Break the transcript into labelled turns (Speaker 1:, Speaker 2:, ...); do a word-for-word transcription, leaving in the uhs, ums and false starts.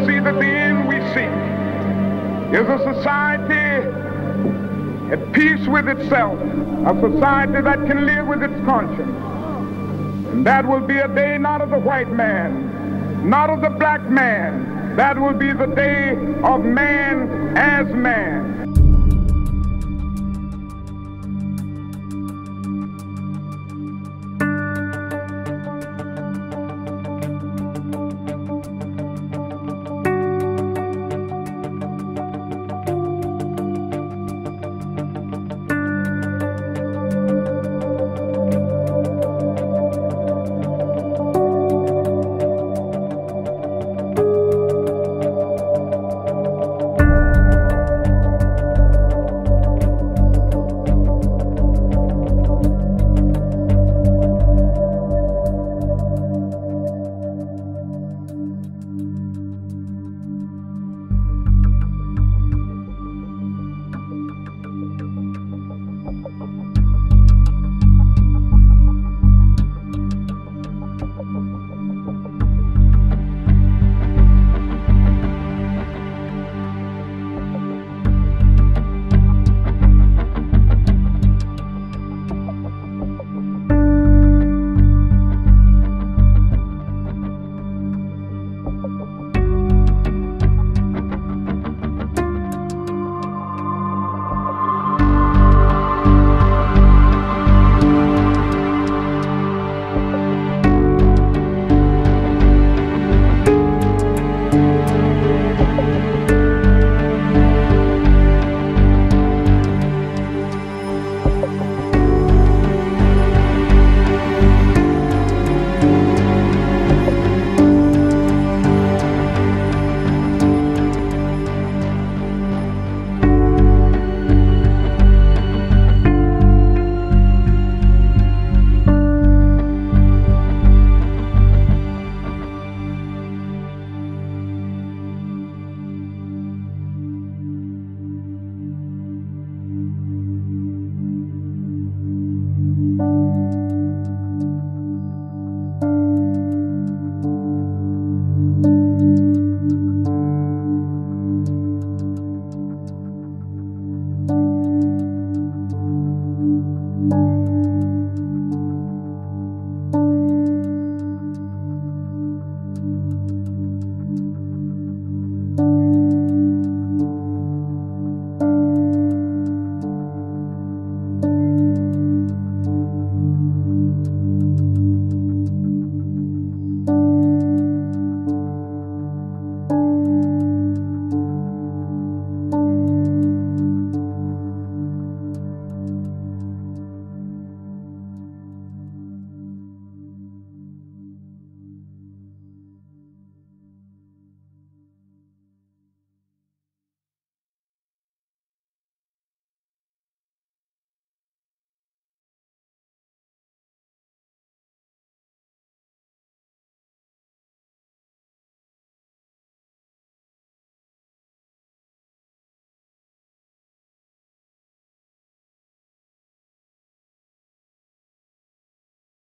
Speaker 1: see that the end we seek is a society at peace with itself, a society that can live with its conscience. And that will be a day not of the white man, not of the black man. That will be the day of man as man.